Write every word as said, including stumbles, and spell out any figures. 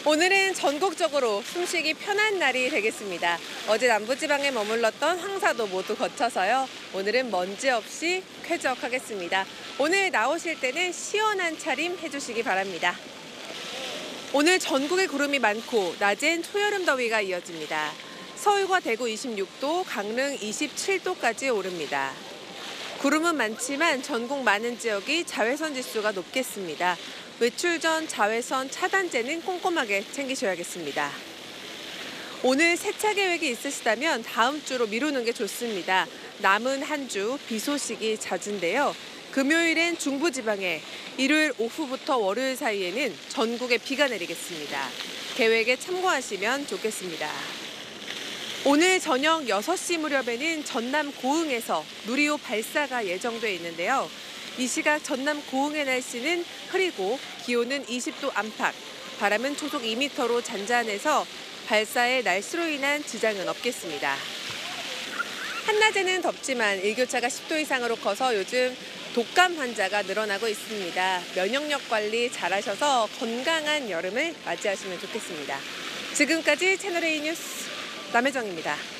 오늘은 전국적으로 숨쉬기 편한 날이 되겠습니다. 어제 남부지방에 머물렀던 황사도 모두 거쳐서요. 오늘은 먼지 없이 쾌적하겠습니다. 오늘 나오실 때는 시원한 차림 해주시기 바랍니다. 오늘 전국에 구름이 많고 낮엔 초여름 더위가 이어집니다. 서울과 대구 이십육 도, 강릉 이십칠 도까지 오릅니다. 구름은 많지만 전국 많은 지역이 자외선 지수가 높겠습니다. 외출 전 자외선 차단제는 꼼꼼하게 챙기셔야겠습니다. 오늘 세차 계획이 있으시다면 다음 주로 미루는 게 좋습니다. 남은 한 주 비 소식이 잦은데요. 금요일엔 중부지방에, 일요일 오후부터 월요일 사이에는 전국에 비가 내리겠습니다. 계획에 참고하시면 좋겠습니다. 오늘 저녁 여섯 시 무렵에는 전남 고흥에서 누리호 발사가 예정돼 있는데요. 이 시각 전남 고흥의 날씨는 흐리고 기온은 이십 도 안팎, 바람은 초속 이 미터로 잔잔해서 발사의 날씨로 인한 지장은 없겠습니다. 한낮에는 덥지만 일교차가 십 도 이상으로 커서 요즘 독감 환자가 늘어나고 있습니다. 면역력 관리 잘하셔서 건강한 여름을 맞이하시면 좋겠습니다. 지금까지 채널A 뉴스 남혜정입니다.